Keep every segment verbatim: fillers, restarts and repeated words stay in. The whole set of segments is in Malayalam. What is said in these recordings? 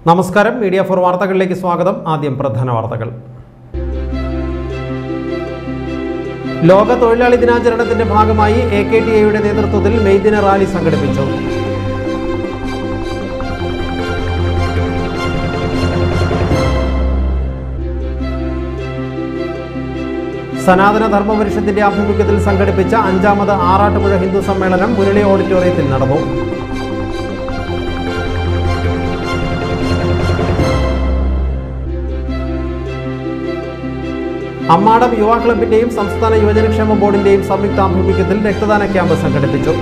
നമസ്കാരം, മീഡിയ ഫോർ വാർത്തകളിലേക്ക് സ്വാഗതം. ആദ്യം പ്രധാന വാർത്തകൾ. ലോക തൊഴിലാളി ദിനാചരണത്തിന്റെ ഭാഗമായി എ കെ ടി എയുടെ നേതൃത്വത്തിൽ മെയ് ദിന റാലി സംഘടിപ്പിച്ചു. സനാതന ധർമ്മ പരിഷത്തിന്റെ ആഭിമുഖ്യത്തിൽ സംഘടിപ്പിച്ച അഞ്ചാമത് ആറാട്ടുപുഴ ഹിന്ദു സമ്മേളനം മുരളി ഓഡിറ്റോറിയത്തിൽ നടന്നു. അമ്മാടം യുവാ ക്ലബിന്റെയും സംസ്ഥാന യുവജനക്ഷേമ ബോർഡിന്റെയും സംയുക്ത ആഭിമുഖ്യത്തിൽ രക്തദാന ക്യാമ്പ് സംഘടിപ്പിച്ചു.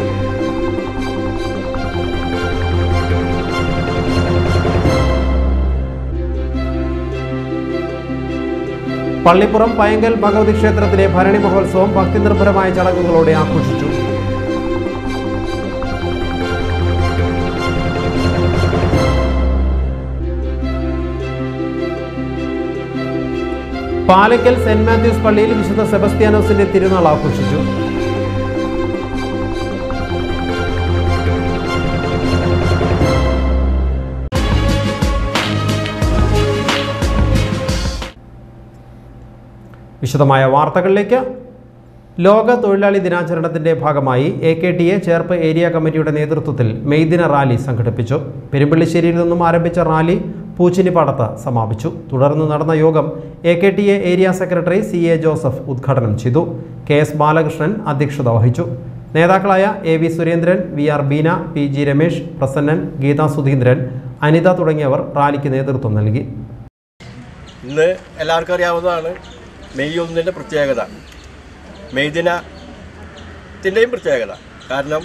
പള്ളിപ്പുറം പയങ്കൽ ഭഗവതി ക്ഷേത്രത്തിലെ ഭരണി മഹോത്സവം ഭക്തിനിർഭരമായ ചടങ്ങുകളോടെ ആഘോഷിച്ചു. പാലക്കൽ സെന്റ് മാത്യൂസ് പള്ളിയിൽ വിശുദ്ധ സെബസ്ത്യാനോസിന്റെ തിരുനാൾ ആഘോഷിച്ചു. വിശദമായ വാർത്തകളിലേക്ക്. ലോക തൊഴിലാളി ദിനാചരണത്തിന്റെ ഭാഗമായി A K T A Cherpu area കമ്മിറ്റിയുടെ നേതൃത്വത്തിൽ മെയ് ദിന റാലി സംഘടിപ്പിച്ചു. പെരുമ്പള്ളിശ്ശേരിയിൽ നിന്നും ആരംഭിച്ച റാലി പൂച്ചിനിപ്പാടത്ത് സമാപിച്ചു. തുടർന്ന് നടന്ന യോഗം A K T A area secretary C A Joseph ഉദ്ഘാടനം ചെയ്തു. കെ എസ് ബാലകൃഷ്ണൻ അധ്യക്ഷത വഹിച്ചു. നേതാക്കളായ A V Surendran, V R Beena, P G Ramesh, Prasannan, Geetha Sudheendran, Anitha തുടങ്ങിയവർ റാലിക്ക് നേതൃത്വം നൽകി. ഇന്ന് എല്ലാവർക്കും അറിയാവുന്നതാണ് മെയ് ഒന്നിൻ്റെ പ്രത്യേകത, മെയ് ദിനത്തിൻ്റെയും പ്രത്യേകത. കാരണം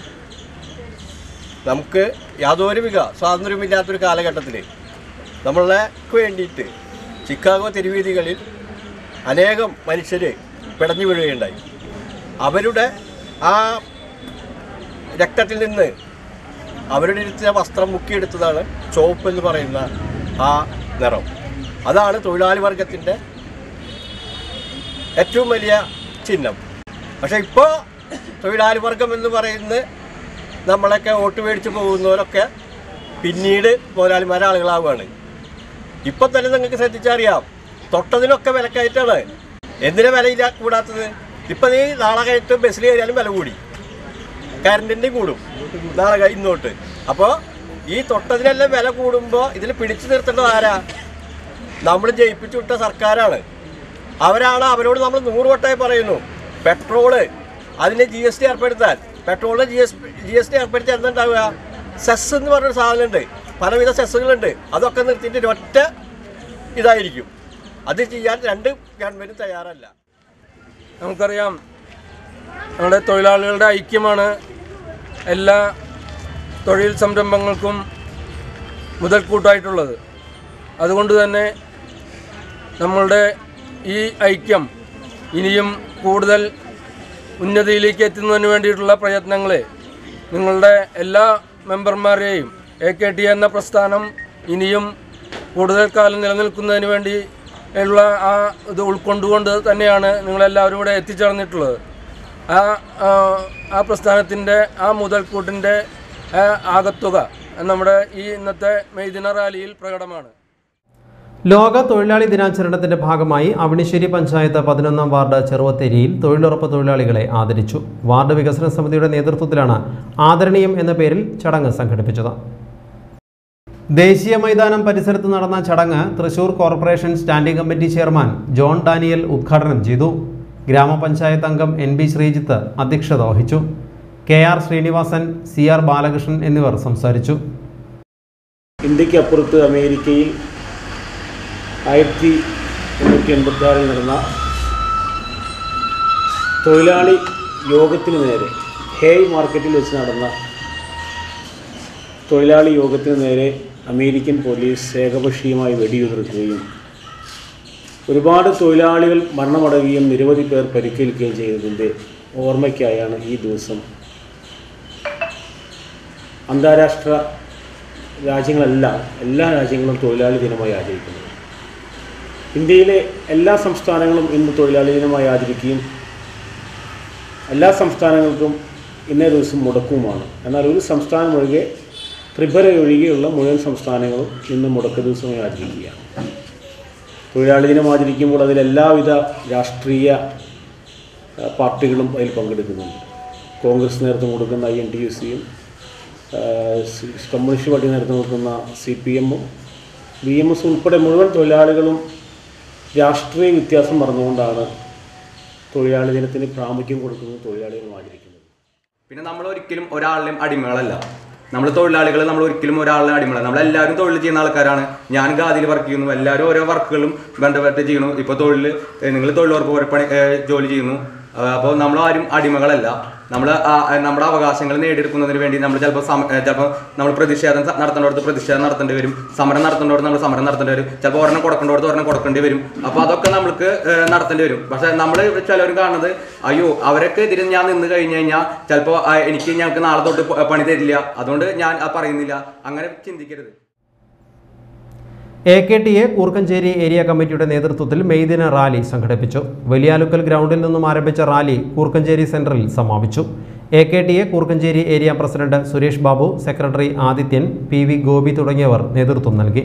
നമുക്ക് യാതൊരുവിധ സ്വാതന്ത്ര്യമില്ലാത്തൊരു കാലഘട്ടത്തിൽ നമ്മൾക്ക് വേണ്ടിയിട്ട് ചിക്കാഗോ തെരുവീതികളിൽ അനേകം മനുഷ്യർ പിടഞ്ഞു വീഴുകയുണ്ടായി. അവരുടെ ആ രക്തത്തിൽ നിന്ന് അവരുടെ ഇരുത്തിയ വസ്ത്രം മുക്കിയെടുത്തതാണ് ചുവപ്പ് എന്ന് പറയുന്ന ആ നിറം. അതാണ് തൊഴിലാളി വർഗത്തിൻ്റെ ഏറ്റവും വലിയ ചിഹ്നം. പക്ഷേ ഇപ്പോൾ തൊഴിലാളി വർഗം എന്ന് പറയുന്നത് നമ്മളൊക്കെ വോട്ട് മേടിച്ച് പോകുന്നവരൊക്കെ പിന്നീട് മുതലാളിമാരെ ആളുകളാവുകയാണ്. ഇപ്പം തന്നെ നിങ്ങൾക്ക് ശ്രദ്ധിച്ചറിയാം, തൊട്ടതിനൊക്കെ വിലക്കയറ്റാണ്. എന്തിനാ വിലയില്ല കൂടാത്തത്? ഇപ്പം നീ നാളെ കയറ്റ് ബസ്സിൽ കയറിയാലും വില കൂടി, കറണ്ടിൻ്റെയും കൂടും നാളെ ഇന്നോട്ട്. അപ്പോൾ ഈ തൊട്ടതിനെല്ലാം വില കൂടുമ്പോൾ ഇതിൽ പിടിച്ചു നിർത്തേണ്ടത് ആരാ? നമ്മൾ ജയിപ്പിച്ചു വിട്ട സർക്കാരാണ്. അവരാണ്. അവരോട് നമ്മൾ നൂറ് വട്ടമായി പറയുന്നു, പെട്രോള് അതിന് ജി എസ് ടി ഏർപ്പെടുത്താൻ. പെട്രോളിന് G S G S T ഏർപ്പെടുത്തി എന്തുണ്ടാവുക? സെസ് എന്ന് പറഞ്ഞൊരു സാധനമുണ്ട്, പലവിധ സെസ്സുകളുണ്ട്. അതൊക്കെ നിർത്തിയിട്ട് ഒറ്റ ഇതായിരിക്കും. അത് ചെയ്യാൻ രണ്ട് ഗവൺമെൻറ് തയ്യാറല്ല. നമുക്കറിയാം, നമ്മുടെ തൊഴിലാളികളുടെ ഐക്യമാണ് എല്ലാ തൊഴിൽ സംരംഭങ്ങൾക്കും മുതൽക്കൂട്ടായിട്ടുള്ളത്. അതുകൊണ്ട് തന്നെ നമ്മളുടെ ഈ ഐക്യം ഇനിയും കൂടുതൽ ഉന്നതിയിലേക്ക് എത്തുന്നതിന് വേണ്ടിയിട്ടുള്ള പ്രയത്നങ്ങളെ നിങ്ങളുടെ എല്ലാ മെമ്പർമാരെയും എ കെ ടി എന്ന പ്രസ്ഥാനം ഇനിയും കൂടുതൽ കാലം നിലനിൽക്കുന്നതിന് വേണ്ടി ഉള്ള ആ ഇത് ഉൾക്കൊണ്ടുകൊണ്ട് തന്നെയാണ് നിങ്ങളെല്ലാവരും ഇവിടെ എത്തിച്ചേർന്നിട്ടുള്ളത്. ആ ആ പ്രസ്ഥാനത്തിൻ്റെ ആ മുതൽക്കൂട്ടിൻ്റെ ആകത്തുക നമ്മുടെ ഈ ഇന്നത്തെ മെയ് ദിന റാലിയിൽ പ്രകടമാണ്. ലോക തൊഴിലാളി ദിനാചരണത്തിന്റെ ഭാഗമായി അവണിശ്ശേരി പഞ്ചായത്ത് പതിനൊന്നാം വാർഡ് ചെറുവത്തേരിയിൽ തൊഴിലുറപ്പ് തൊഴിലാളികളെ ആദരിച്ചു. വാർഡ് വികസന സമിതിയുടെ നേതൃത്വത്തിലാണ് ആദരണീയം എന്ന പേരിൽ ചടങ്ങ് സംഘടിപ്പിച്ചത്. ദേശീയ മൈതാനം പരിസരത്ത് നടന്ന ചടങ്ങ് Thrissur corporation standing committee chairman John Daniel ഉദ്ഘാടനം ചെയ്തു. ഗ്രാമപഞ്ചായത്ത് അംഗം എൻ ബി ശ്രീജിത്ത് അധ്യക്ഷത വഹിച്ചു. K R Sreenivasan, C R Balakrishnan എന്നിവർ സംസാരിച്ചു. ഇന്ത്യക്കപ്പുറത്ത് അമേരിക്കയിൽ ആയിരത്തി എണ്ണൂറ്റി എൺപത്തി ആറിൽ നടന്ന തൊഴിലാളി യോഗത്തിന് നേരെ, ഹേയ് മാർക്കറ്റിൽ വെച്ച് നടന്ന തൊഴിലാളി യോഗത്തിന് നേരെ അമേരിക്കൻ പോലീസ് ഏകപക്ഷീയമായി വെടിയുതിർക്കുകയും ഒരുപാട് തൊഴിലാളികൾ മരണമടയുകയും നിരവധി പേർ പരിക്കേൽക്കുകയും ചെയ്തതിൻ്റെ ഓർമ്മയ്ക്കായാണ് ഈ ദിവസം അന്താരാഷ്ട്ര രാജ്യങ്ങളെല്ലാം എല്ലാ രാജ്യങ്ങളും തൊഴിലാളി ദിനമായി ആചരിക്കുന്നത്. ഇന്ത്യയിലെ എല്ലാ സംസ്ഥാനങ്ങളും ഇന്ന് തൊഴിലാളി ദിനമായി ആചരിക്കുകയും എല്ലാ സംസ്ഥാനങ്ങൾക്കും ഇന്നേ ദിവസം മുടക്കവുമാണ്. എന്നാൽ ഒരു സംസ്ഥാനം ഒഴികെ ത്രിപുര ഒഴികെയുള്ള മുഴുവൻ സംസ്ഥാനങ്ങളും ഇന്ന് മുടക്ക ദിവസമായി ആചരിക്കുകയാണ്. തൊഴിലാളി ദിനം ആചരിക്കുമ്പോൾ അതിൽ എല്ലാവിധ രാഷ്ട്രീയ പാർട്ടികളും അതിൽ പങ്കെടുക്കുന്നുണ്ട്. കോൺഗ്രസ് നേതൃത്വം കൊടുക്കുന്ന ഐ എൻ ടി യു സിയും കമ്മ്യൂണിസ്റ്റ് പാർട്ടി നേതൃത്വം കൊടുക്കുന്ന സി പി എമ്മും ബി എം എസ് ഉൾപ്പെടെ മുഴുവൻ തൊഴിലാളികളും രാഷ്ട്രീയ വ്യത്യാസം പറഞ്ഞുകൊണ്ടാണ് തൊഴിലാളി ദിനത്തിന് പ്രാമുഖ്യം കൊടുക്കുന്നത്, തൊഴിലാളികൾ ആചരിക്കുന്നത്. പിന്നെ നമ്മൾ ഒരിക്കലും ഒരാളുടെയും അടിമകളല്ല. നമ്മൾ തൊഴിലാളികൾ നമ്മൾ ഒരിക്കലും ഒരാളുടെ അടിമകളല്ല. നമ്മളെല്ലാവരും തൊഴിൽ ചെയ്യുന്ന ആൾക്കാരാണ്. ഞാൻ ഗാദിയിൽ വർക്ക് ചെയ്യുന്നു, എല്ലാവരും ഓരോ വർക്കുകളും ബന്ധപ്പെട്ട് ചെയ്യുന്നു. ഇപ്പോൾ തൊഴിൽ നിങ്ങൾ തൊഴിലുറപ്പ് പണി ജോലി ചെയ്യുന്നു. അപ്പോൾ നമ്മളാരും അടിമകളല്ല. നമ്മൾ നമ്മുടെ അവകാശങ്ങൾ നേടിയെടുക്കുന്നതിന് വേണ്ടി നമ്മൾ ചിലപ്പോൾ ചിലപ്പോൾ നമ്മൾ പ്രതിഷേധം നടത്തേണ്ടടുത്ത് പ്രതിഷേധം നടത്തേണ്ടി വരും, സമരം നടത്തേണ്ടടുത്ത് നമ്മൾ സമരം നടത്തേണ്ടി വരും, ചിലപ്പോൾ ഒരെണ്ണം കൊടുക്കേണ്ടടുത്ത് ഒരെണ്ണം കൊടുക്കേണ്ടി വരും. അപ്പോൾ അതൊക്കെ നമ്മൾക്ക് നടത്തേണ്ടി വരും. പക്ഷേ നമ്മൾ ചിലവർ കാണുന്നത് അയ്യോ അവരൊക്കെ എതിരെ ഞാൻ നിന്ന് കഴിഞ്ഞ് കഴിഞ്ഞാൽ ചിലപ്പോൾ എനിക്ക് ഞങ്ങൾക്ക് നാളെ തൊട്ട് പണി തരില്ല, അതുകൊണ്ട് ഞാൻ പറയുന്നില്ല, അങ്ങനെ ചിന്തിക്കരുത്. A K T A Koorkkenchery area കമ്മിറ്റിയുടെ നേതൃത്വത്തിൽ മെയ് ദിന റാലി സംഘടിപ്പിച്ചു. വലിയാലുക്കൽ ഗ്രൗണ്ടിൽ നിന്നും ആരംഭിച്ച റാലി കൂർക്കഞ്ചേരി സെന്ററിൽ സമാപിച്ചു. A K T A Koorkkenchery area president Suresh Babu, secretary Adithyan, P V Gopi തുടങ്ങിയവർ നേതൃത്വം നൽകി.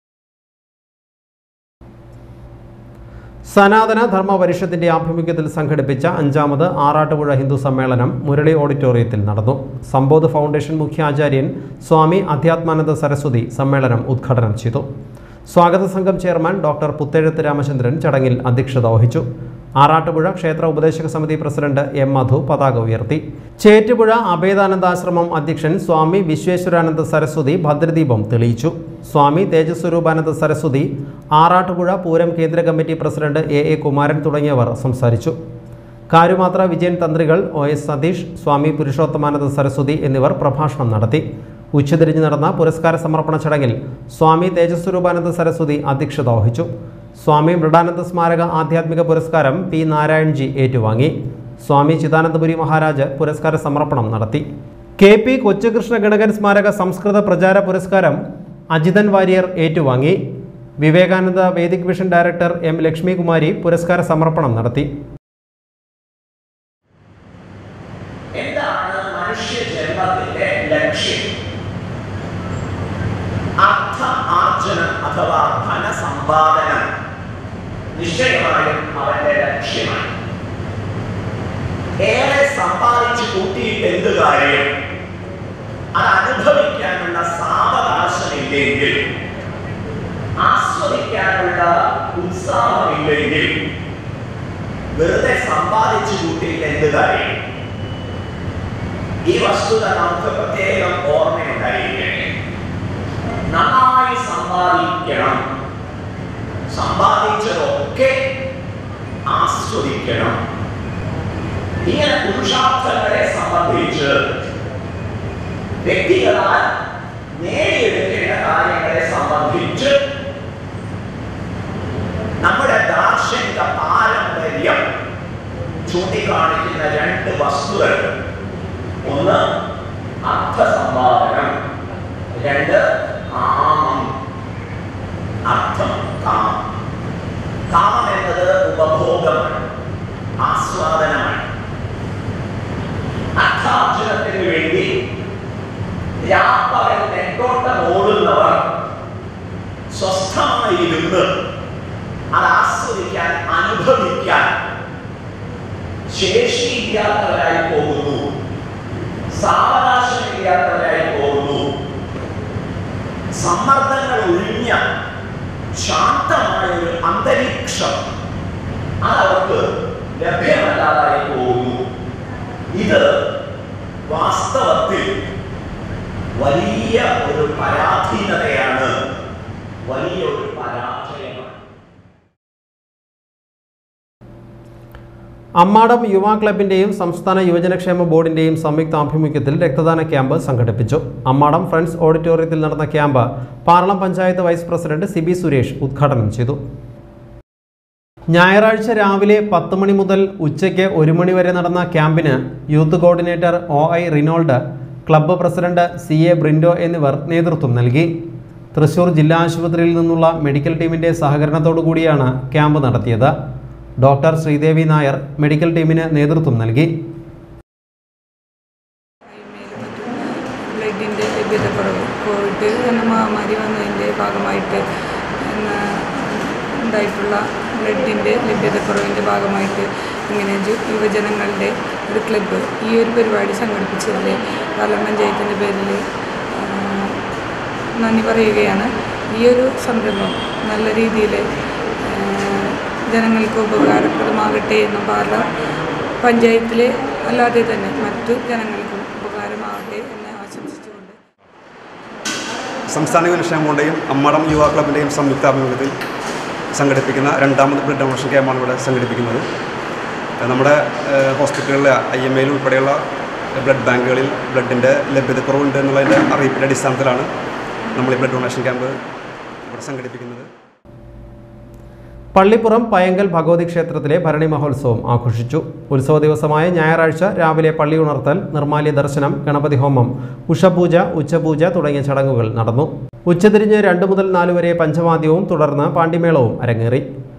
സനാതന ധർമ്മ പരിഷത്തിന്റെ ആഭിമുഖ്യത്തിൽ സംഘടിപ്പിച്ച അഞ്ചാമത് ആറാട്ടുപുഴ ഹിന്ദു സമ്മേളനം മുരളി ഓഡിറ്റോറിയത്തിൽ നടന്നു. സമ്പോധ് ഫൗണ്ടേഷൻ മുഖ്യാചാര്യൻ സ്വാമി അധ്യാത്മാനന്ദ സരസ്വതി സമ്മേളനം ഉദ്ഘാടനം ചെയ്തു. സ്വാഗത സംഘം ചെയർമാൻ ഡോക്ടർ പുത്തേഴത്ത് രാമചന്ദ്രൻ ചടങ്ങിൽ അധ്യക്ഷത വഹിച്ചു. ആറാട്ടുപുഴ ക്ഷേത്ര ഉപദേശക സമിതി പ്രസിഡന്റ് എം മധു പതാക ഉയർത്തി. ചേറ്റുപുഴ അഭേദാനന്ദാശ്രമം അധ്യക്ഷൻ സ്വാമി വിശ്വേശ്വരാനന്ദ സരസ്വതി ഭദ്രദീപം തെളിയിച്ചു. സ്വാമി തേജസ്വരൂപാനന്ദ സരസ്വതി, ആറാട്ടുപുഴ പൂരം കേന്ദ്ര committee president A A Kumaran തുടങ്ങിയവർ സംസാരിച്ചു. കാരുമാത്ര വിജയൻ തന്ത്രികൾ, ഒ എസ് സതീഷ്, സ്വാമി പുരുഷോത്തമാനന്ദ സരസ്വതി എന്നിവർ പ്രഭാഷണം നടത്തി. ഉച്ചതിരിഞ്ഞ് നടന്ന പുരസ്കാര സമർപ്പണ ചടങ്ങിൽ സ്വാമി തേജസ്വരൂപാനന്ദ സരസ്വതി അധ്യക്ഷത വഹിച്ചു. സ്വാമി മൃഡാനന്ദ സ്മാരക ആധ്യാത്മിക പുരസ്കാരം പി നാരായൺജി ഏറ്റുവാങ്ങി. സ്വാമി ചിദാനന്ദപുരി മഹാരാജ് പുരസ്കാര സമർപ്പണം നടത്തി. കെ പി കൊച്ചുകൃഷ്ണ ഗണകൻ സ്മാരക സംസ്കൃത പ്രചാര പുരസ്കാരം അജിതൻ വാര്യർ ഏറ്റുവാങ്ങി. Vivekananda Vedic vision director M Lakshmi Kumari പുരസ്കാര സമർപ്പണം നടത്തി. എന്താണ് മനുഷ്യ ജന്മത്തിന്റെ ലക്ഷ്യം? അർത്ഥ ആർജനം അഥവാ ധനസമ്പാദനം നിശ്ചയമായും അവന്റെ ലക്ഷ്യമാണ്. ഏറെ സമ്പാദിച്ചു കൂട്ടിയിട്ട് എന്ത് കാര്യം? അത് അനുഭവിക്കാനുള്ള സാവകാശമില്ലെങ്കിൽ, ആസ്വദിക്കാനുള്ള ഉത്സാഹമില്ലെങ്കിൽ വെറുതെ സമ്പാദിച്ചു കൂട്ടിയിട്ട് എന്ത് കാര്യം? ഈ വസ്തുത നമുക്ക് പ്രത്യേകം ഓർമ്മയുണ്ടായിരിക്കണേ. നന്നായി സമ്പാദിക്കണം, സമ്പാദിച്ചതൊക്കെ ആസ്വദിക്കണം. ഇങ്ങനെ പുരുഷാർത്ഥങ്ങളെ സംബന്ധിച്ച് വ്യക്തികളാൽ നേടിയെടുക്കേണ്ട കാര്യങ്ങളെ സംബന്ധിച്ച് നമ്മുടെ ദാർശനിക പാരമ്പര്യം ചൂണ്ടിക്കാണിക്കുന്ന രണ്ട് വസ്തുതകൾ: ഒന്ന് അർത്ഥസമ്പാദനം, രണ്ട് കാമം. അർത്ഥം, കാമം. കാമം എന്നത് ഉപഭോഗമാണ്, ആസ്വാദനമാണ്. അർത്ഥാർജനത്തിന് വേണ്ടി രാപ്പകൽ നെട്ടോട്ടം ഓടുന്നവർ സ്വസ്ഥമായിരുന്ന് അത് ആസ്വദിക്കാൻ, അനുഭവിക്കാൻ ശേഷിയില്ലാത്തവരായി പോകുന്നു, സാവകാശമില്ലാത്തവരായി പോകുന്നു. സമ്മർദ്ദങ്ങൾ ഒഴിഞ്ഞ ശാന്തമായ ഒരു അന്തരീക്ഷം അതവർക്ക് ലഭ്യമല്ലാതായി പോകുന്നു. ഇത് വാസ്തവത്തിൽ വലിയ ഒരു പരാധീനതയാണ്, വലിയൊരു പരാജയമാണ്. അമ്മാടം യുവാ ക്ലബിന്റെയും സംസ്ഥാന യുവജനക്ഷേമ ബോർഡിന്റെയും സംയുക്ത ആഭിമുഖ്യത്തിൽ രക്തദാന ക്യാമ്പ് സംഘടിപ്പിച്ചു. അമ്മാടം ഫ്രണ്ട്സ് ഓഡിറ്റോറിയത്തിൽ നടന്ന camp Parlam panchayat vice president Sibi Suresh ഉദ്ഘാടനം ചെയ്തു. ഞായറാഴ്ച രാവിലെ പത്ത് മണി മുതൽ ഉച്ചയ്ക്ക് ഒരു മണി വരെ നടന്ന ക്യാമ്പിന് youth coordinator O I Reynold, club president C A Brindo എന്നിവർ നേതൃത്വം നൽകി. തൃശൂർ ജില്ലാ ആശുപത്രിയിൽ നിന്നുള്ള മെഡിക്കൽ ടീമിന്റെ സഹകരണത്തോടു കൂടിയാണ് ക്യാമ്പ് നടത്തിയത്. ഡോക്ടർ ശ്രീദേവി നായർ മെഡിക്കൽ ടീമിന് നേതൃത്വം നൽകി. ബ്ലഡിൻ്റെ ലഭ്യതക്കുറവ് കോവിഡ് എന്ന മഹാമാരി വന്നതിൻ്റെ ഭാഗമായിട്ട് ഉണ്ടായിട്ടുള്ള ബ്ലഡിൻ്റെ ലഭ്യതക്കുറവിൻ്റെ ഭാഗമായിട്ട് ഇങ്ങനെ യുവജനങ്ങളുടെ ഒരു ക്ലബ്ബ് ഈ ഒരു പരിപാടി സംഘടിപ്പിച്ചതിൽ പാർലം പഞ്ചായത്തിൻ്റെ പേരിൽ നന്ദി പറയുകയാണ്. ഈ ഒരു സംരംഭം നല്ല രീതിയിൽ ജനങ്ങൾക്ക് ഉപകാരപ്രദമാകട്ടെ എന്നും പാർല പഞ്ചായത്തിൽ അല്ലാതെ തന്നെ മറ്റു ജനങ്ങൾക്കും ഉപകാരമാകട്ടെ എന്ന് ആശംസിച്ചുകൊണ്ട് സംസ്ഥാന യുവജനക്ഷേമങ്ങളുടെയും അമ്മടം യുവ ക്ലബിൻ്റെയും സംയുക്താഭിമുഖ്യത്തിൽ സംഘടിപ്പിക്കുന്ന രണ്ടാമത് ബ്ലഡ് ഡൊണേഷൻ ക്യാമ്പാണ് ഇവിടെ സംഘടിപ്പിക്കുന്നത്. നമ്മുടെ ഹോസ്പിറ്റലുകളിലെ ഐ എം എയിൽ ഉൾപ്പെടെയുള്ള ബ്ലഡ് ബാങ്കുകളിൽ ബ്ലഡിൻ്റെ ലഭ്യതക്കുറവുണ്ട് എന്നുള്ളതിൻ്റെ അറിയിപ്പിൻ്റെ അടിസ്ഥാനത്തിലാണ് നമ്മൾ ഈ ബ്ലഡ് ഡൊണേഷൻ ക്യാമ്പ് ഇവിടെ സംഘടിപ്പിക്കുന്നത്. പള്ളിപ്പുറം പയങ്കൽ ഭഗവതി ക്ഷേത്രത്തിലെ ഭരണി മഹോത്സവം ആഘോഷിച്ചു. ഉത്സവ ദിവസമായ ഞായറാഴ്ച രാവിലെ പള്ളി ഉണർത്തൽ, നിർമ്മാല്യ ദർശനം, ഗണപതി ഹോമം, ഉഷപൂജ, ഉച്ചപൂജ തുടങ്ങിയ ചടങ്ങുകൾ നടന്നു. ഉച്ചതിരിഞ്ഞ് രണ്ട് മുതൽ നാല് വരെ പഞ്ചവാദ്യവും തുടർന്ന് പാണ്ടിമേളവും അരങ്ങേറി.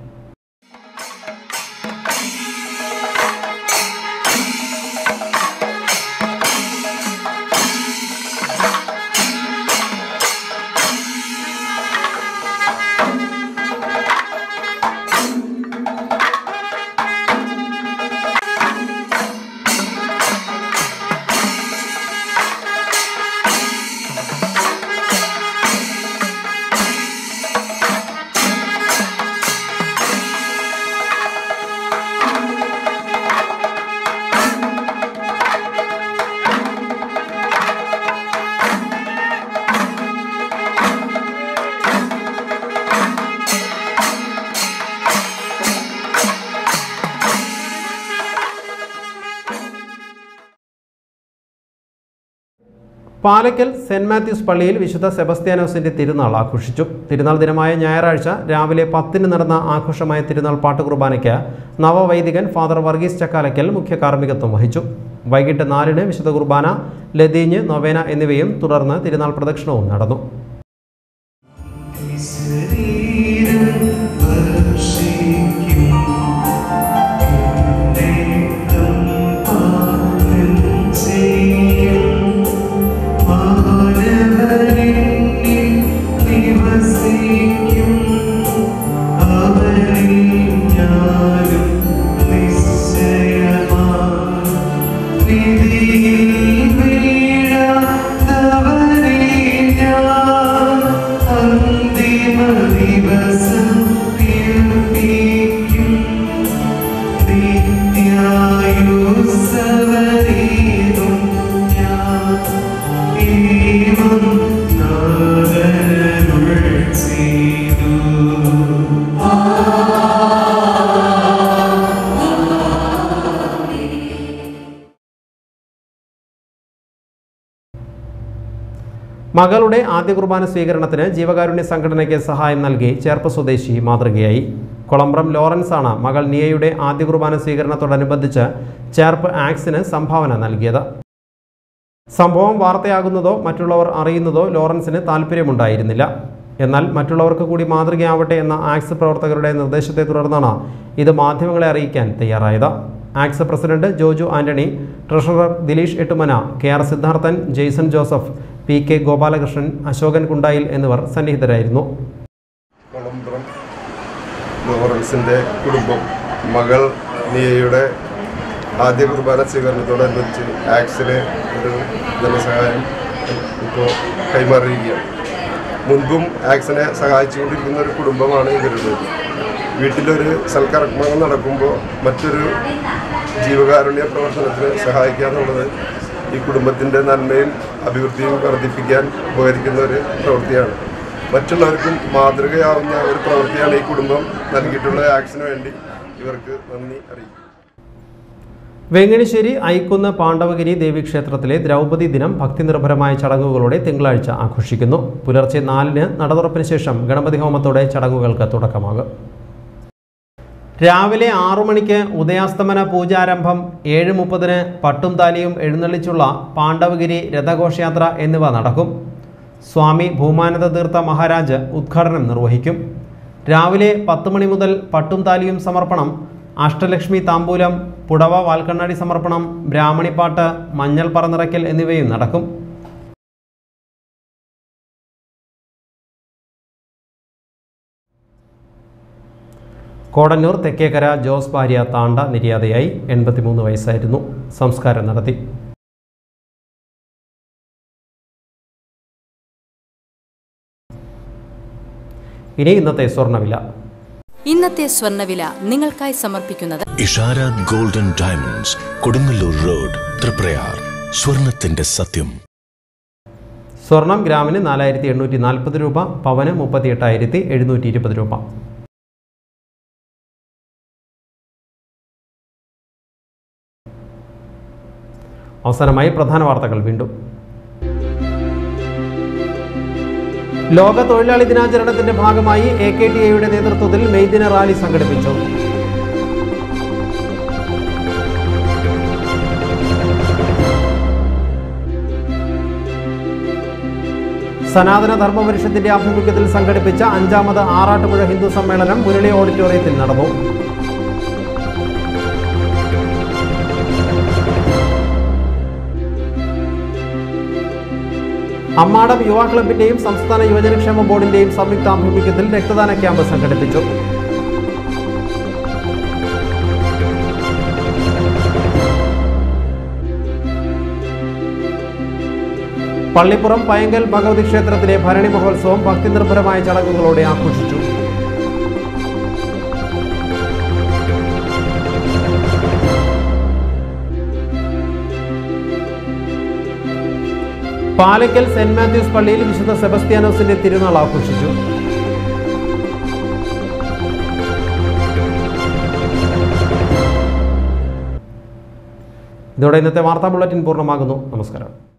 പാലക്കൽ സെന്റ് മാത്യൂസ് പള്ളിയിൽ വിശുദ്ധ സെബസ്ത്യാനോസിന്റെ തിരുനാൾ ആഘോഷിച്ചു. തിരുനാൾ ദിനമായ ഞായറാഴ്ച രാവിലെ പത്തിന് നടന്ന ആഘോഷമായ തിരുനാൾ പാട്ടുകുർബാനയ്ക്ക് നവവൈദികൻ ഫാദർ വർഗീസ് ചക്കാലക്കൽ മുഖ്യ കാർമ്മികത്വം വഹിച്ചു. വൈകിട്ട് നാലിന് വിശുദ്ധ കുർബാന, ലതീഞ്ഞ്, നൊവേന എന്നിവയും തുടർന്ന് തിരുനാൾ പ്രദക്ഷിണവും നടന്നു. മകളുടെ ആദ്യ കുർബാന സ്വീകരണത്തിന് ജീവകാരുണ്യ സംഘടനയ്ക്ക് സഹായം നൽകി ചേർപ്പ് സ്വദേശി മാതൃകയായി. കൊളമ്പ്രം ലോറൻസ് ആണ് മകൾ നിയയുടെ ആദ്യ കുർബാന സ്വീകരണത്തോടനുബന്ധിച്ച് ചേർപ്പ് ആക്സിന് സംഭാവന നൽകിയത്. സംഭവം വാർത്തയാകുന്നതോ മറ്റുള്ളവർ അറിയുന്നതോ ലോറൻസിന് താല്പര്യമുണ്ടായിരുന്നില്ല. എന്നാൽ മറ്റുള്ളവർക്ക് കൂടി മാതൃകയാവട്ടെ എന്ന ആക്സ് പ്രവർത്തകരുടെ നിർദ്ദേശത്തെ തുടർന്നാണ് ഇത് മാധ്യമങ്ങളെ അറിയിക്കാൻ തയ്യാറായത്. ആക്സ് president Joju Antony, treasurer Dileesh Ettumana, K R Sidharthan, Jaison Joseph, P K Gopalakrishnan, Asokan Kundayil എന്നിവർ സന്നിഹിതരായിരുന്നു. കൊളമ്പ്രം ലോറൻസിൻ്റെ കുടുംബം മകൾ നിയയുടെ ആദ്യ കുർബാന സ്വീകരണത്തോടനുബന്ധിച്ച് ആക്സിന് ഒരു ധനസഹായം ഇപ്പോൾ കൈമാറിയിരിക്കുകയാണ്. മുൻപും ആക്സിനെ സഹായിച്ചുകൊണ്ടിരിക്കുന്ന ഒരു കുടുംബമാണ് ഇവരുടേത്. വീട്ടിലൊരു സൽക്കർമ്മങ്ങൾ നടക്കുമ്പോൾ മറ്റൊരു ജീവകാരുണ്യ പ്രവർത്തനത്തിന് സഹായിക്കുക എന്നുള്ളത് ഈ കുടുംബത്തിൻ്റെ നന്മയും അഭിവൃദ്ധിയും വർദ്ധിപ്പിക്കാൻ ഉപകരിക്കുന്ന ഒരു പ്രവൃത്തിയാണ്. മറ്റുള്ളവർക്കും മാതൃകയാവുന്ന ഒരു പ്രവൃത്തിയാണ് ഈ കുടുംബം നൽകിയിട്ടുള്ള ആക്സിന് വേണ്ടി ഇവർക്ക് നന്ദി അറിയിക്കും. വെങ്ങണിശ്ശേരി ഐക്കുന്ന് പാണ്ഡവഗിരി ദേവീക്ഷേത്രത്തിലെ ദ്രൗപദി ദിനം ഭക്തിനിർഭരമായ ചടങ്ങുകളോടെ തിങ്കളാഴ്ച ആഘോഷിക്കുന്നു. പുലർച്ചെ നാലിന് നടതുറപ്പിന് ശേഷം ഗണപതി ഹോമത്തോടെ ചടങ്ങുകൾക്ക് തുടക്കമാകും. രാവിലെ ആറു മണിക്ക് ഉദയാസ്തമന പൂജാരംഭം, ഏഴ് മുപ്പതിന് പട്ടും താലിയും എഴുന്നള്ളിച്ചുള്ള പാണ്ഡവഗിരി രഥഘോഷയാത്ര എന്നിവ നടക്കും. സ്വാമി ഭൂമാനന്ദ തീർത്ഥ മഹാരാജ് ഉദ്ഘാടനം നിർവഹിക്കും. രാവിലെ പത്ത് മണി മുതൽ പട്ടും താലിയും സമർപ്പണം, അഷ്ടലക്ഷ്മി താമ്പൂലം, പുടവ വാൽക്കണ്ണാടി സമർപ്പണം, ബ്രാഹ്മണിപ്പാട്ട്, മഞ്ഞൾ പറനിറയ്ക്കൽ എന്നിവയും നടക്കും. കോടന്നൂർ തെക്കേക്കര ജോസ് ഭാര്യ താണ്ട നിര്യാതയായി. എൺപത്തിമൂന്ന് വയസ്സായിരുന്നു. സംസ്കാരം നടത്തി. ഇനി ഇന്നത്തെ സ്വർണ്ണവില. ഇന്നത്തെ സ്വർണ്ണവില നിങ്ങൾക്കായി സമർപ്പിക്കുന്നത് Ishara golden diamonds, Kodungallur road, Triprayar. സ്വർണത്തിന്റെ സത്യം. സ്വർണം ഗ്രാമിന് നാലായിരത്തി എണ്ണൂറ്റി നാൽപ്പത് രൂപ, പവന് മുപ്പത്തി എട്ടായിരത്തി എഴുന്നൂറ്റി ഇരുപത് രൂപ. അവസാനമായി പ്രധാന വാർത്തകൾ വീണ്ടും. ലോക തൊഴിലാളി ദിനാചരണത്തിന്റെ ഭാഗമായി എ കെ ടി എയുടെ നേതൃത്വത്തിൽ മെയ് ദിന റാലി സംഘടിപ്പിച്ചു. സനാതന ധർമ്മ പരിഷത്തിന്റെ ആഭിമുഖ്യത്തിൽ സംഘടിപ്പിച്ച അഞ്ചാമത് ആറാട്ടുപുഴ ഹിന്ദു സമ്മേളനം മുരളി ഓഡിറ്റോറിയത്തിൽ നടന്നു. അമ്മാടം യുവാ ക്ലബിന്റെയും സംസ്ഥാന യുവജനക്ഷേമ ബോർഡിന്റെയും സംയുക്ത ആഭിമുഖ്യത്തിൽ രക്തദാന ക്യാമ്പ് സംഘടിപ്പിച്ചു. പള്ളിപ്പുറം പയങ്കൽ ഭഗവതി ക്ഷേത്രത്തിലെ ഭരണി മഹോത്സവം ഭക്തിനിർഭരമായ ചടങ്ങുകളോടെ ആഘോഷിച്ചു. പാലക്കൽ സെന്റ് മാത്യൂസ് പള്ളിയിൽ വിശുദ്ധ സെബസ്ത്യാനോസിന്റെ തിരുനാൾ ആഘോഷിച്ചു. ഇതോടെ ഇന്നത്തെ വാർത്താ ബുള്ളറ്റിൻ പൂർണ്ണമാകുന്നു. നമസ്കാരം.